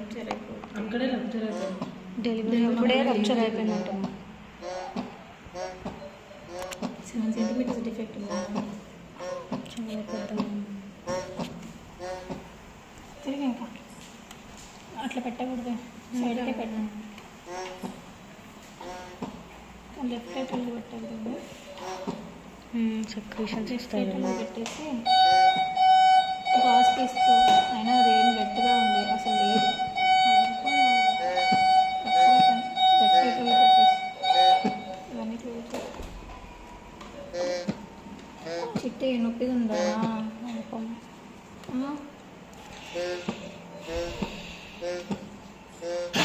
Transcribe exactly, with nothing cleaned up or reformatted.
అక్కడే రప్చర్ అయిపోయింది. డెలివరీ అప్పుడే రప్చర్ అయిపోయిందంటమ్మా. సెవెన్ సెంటీమీటర్స్ డిఫెక్ట్ ఉందా? చాలా పెద్ద. తిరిగి ఇంకా అట్లా పెట్టకూడదు, సైడ్కే పెట్టాను. లెఫ్ట్ రైట్ వెళ్ళి పెట్టాలి కదా. సెక్రేషన్స్ లెఫ్ట్ రైట్ వెళ్ళి పెట్టేసి గాజు పీస్తో అయినా అదేం గట్టిగా ఉంది అసలు లేదు. లెఫ్ట్ రైట్ వెళ్ళి పెట్టేసి ఇవన్నీ చిట్టి నొప్పిగా ఉందా? అనుకోం